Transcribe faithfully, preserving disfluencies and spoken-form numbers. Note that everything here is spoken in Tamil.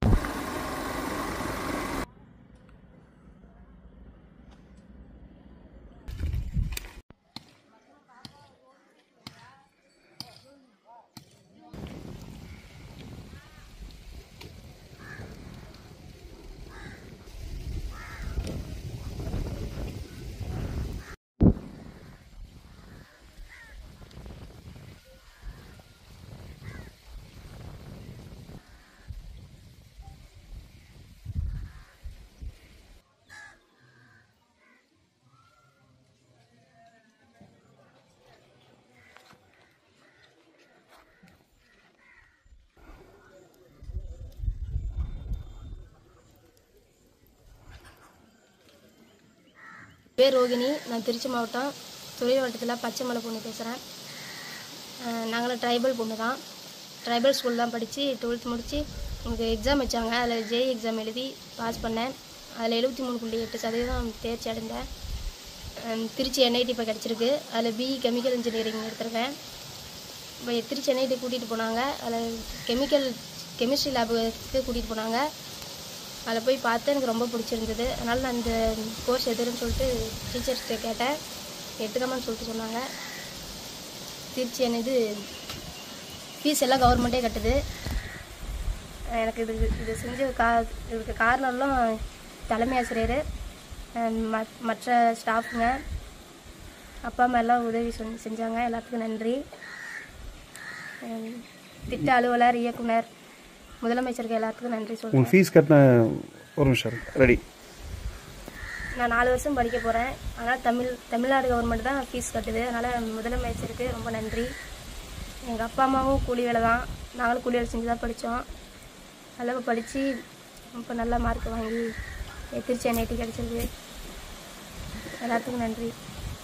பேர் ரோகிணி. நான் திருச்சி மாவட்டம் துறை வட்டத்தில் பச்சைமலை பொண்ணு பேசுகிறேன். நாங்களும் ட்ரைபல் பொண்ணு தான். ட்ரைபல் ஸ்கூல் தான் படித்து டுவெல்த் முடித்து எனக்கு எக்ஸாம் வச்சாங்க. அதில் ஜேஇ எக்ஸாம் எழுதி பாஸ் பண்ணேன். அதில் எழுபத்தி மூணு புள்ளி எட்டு சதவீதம் தேர்ச்சி அடைந்தேன். திருச்சி என்ஐடி இப்போ கிடச்சிருக்கு. அதில் பிஇ கெமிக்கல் இன்ஜினியரிங் எடுத்திருக்கேன். இப்போ திருச்சி என்ஐடி கூட்டிகிட்டு போனாங்க. அதில் கெமிக்கல் கெமிஸ்ட்ரி லேபுக்கு கூட்டிகிட்டு போனாங்க. அதில் போய் பார்த்து எனக்கு ரொம்ப பிடிச்சிருந்தது. அதனால் நான் இந்த கோர்ஸ் எடுத்துருன்னு சொல்லிட்டு டீச்சர்ஸ்கிட்ட கேட்டேன். எடுத்துக்காமன்னு சொல்லிட்டு சொன்னாங்க. திருச்சி என்ன இது ஃபீஸ் எல்லாம் கவர்மெண்ட்டே கட்டுது. எனக்கு இது இது செஞ்ச கா இதுக்கு காரணம்லாம் தலைமை ஆசிரியர், மற்ற ஸ்டாஃபுங்க, அப்பா அம்மா எல்லாம் உதவி செஞ்சாங்க. எல்லாத்துக்கும் நன்றி. திட்ட அலுவலர், இயக்குனர், முதலமைச்சருக்கு எல்லாத்துக்கும் நன்றி சொல்கிறேன். ஃபீஸ் கட்டின ஒரு நிமிஷம் ரெடி. நான் நாலு வருஷம் படிக்க போகிறேன். அதனால் தமிழ் தமிழ்நாடு கவர்மெண்ட் தான் ஃபீஸ் கட்டுது. அதனால் முதலமைச்சருக்கு ரொம்ப நன்றி. எங்கள் அப்பா அம்மாவும் கூலி வேலை தான். நாங்களும் கூலி வேலை செஞ்சு தான் படித்தோம். அளவு படித்து இப்போ நல்ல மார்க் வாங்கி திருச்சி என்ஐடி கிடச்சிருக்கு. எல்லாத்துக்கும் நன்றி.